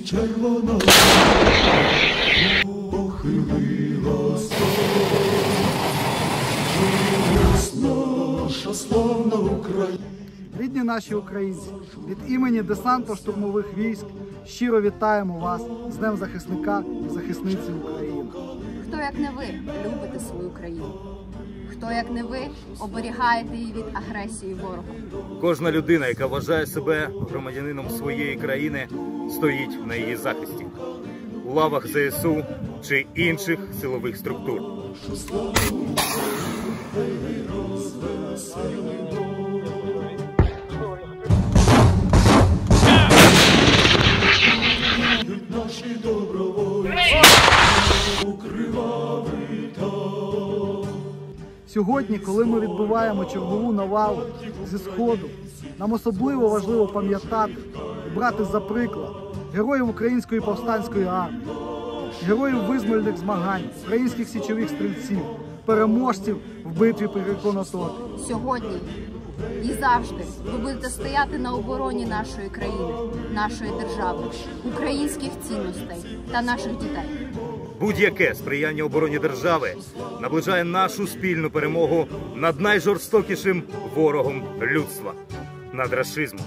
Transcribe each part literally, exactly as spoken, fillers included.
червона похилилась, наша славна Україна. Рідні наші українці, від імені десантно-штурмових військ щиро вітаємо вас з Днем захисника і захисниці України. Хто, як не ви, любите свою країну? Хто, як не ви, оберігаєте її від агресії ворога? Кожна людина, яка вважає себе громадянином своєї країни, стоїть на її захисті. У лавах зе ес у чи інших силових структур. Наші добровольці у кривавий там. Сьогодні, коли ми відбуваємо чергову навалу зі Сходу, нам особливо важливо пам'ятати і брати за приклад героїв Української повстанської армії, героїв визвольних змагань, українських січових стрільців, переможців в битві при Конотопі. Сьогодні і завжди ви будете стояти на обороні нашої країни, нашої держави, українських цінностей та наших дітей. Будь-яке сприяння обороні держави наближає нашу спільну перемогу над найжорстокішим ворогом людства – над рашизмом.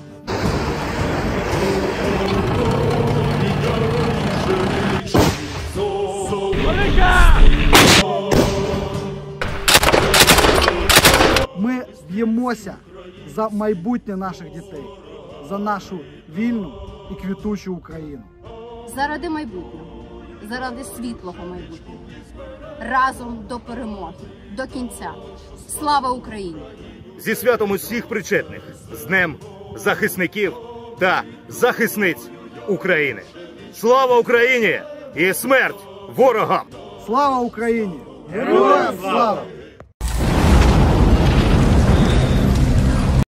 Ми б'ємося за майбутнє наших дітей, за нашу вільну і квітучу Україну. Заради майбутнього, заради світлого майбутнього. Разом до перемоги, до кінця. Слава Україні! Зі святом усіх причетних, з Днем захисників та захисниць України. Слава Україні і смерть ворогам! Слава Україні! Героям слава!